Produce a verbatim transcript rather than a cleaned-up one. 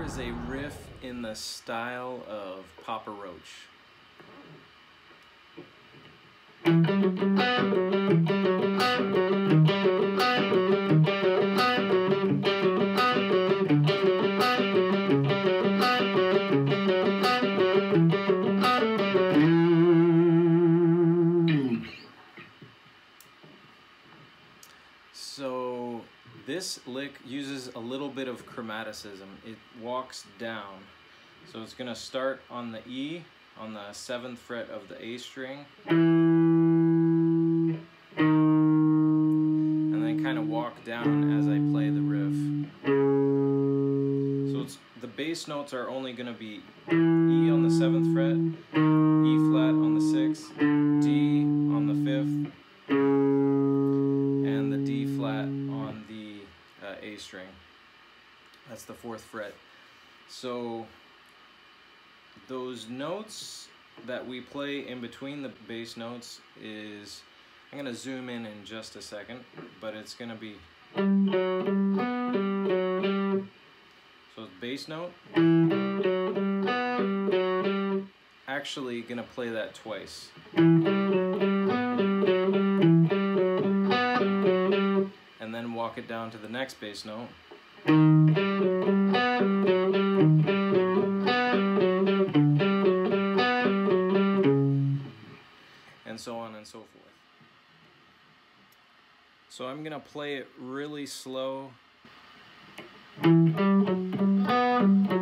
is a riff in the style of Papa Roach. So this lick uses a little bit of chromaticism. It walks down. So it's going to start on the E, on the seventh fret of the A string, and then kind of walk down as I play the riff. So it's, the bass notes are only going to be E on the seventh fret, E flat on the sixth, D on the fifth, and the D flat on the uh, A string. That's the fourth fret. So those notes that we play in between the bass notes is, I'm going to zoom in in just a second, but it's going to be, so it's bass note, actually going to play that twice. And then walk it down to the next bass note. And so on and so forth. So I'm gonna play it really slow.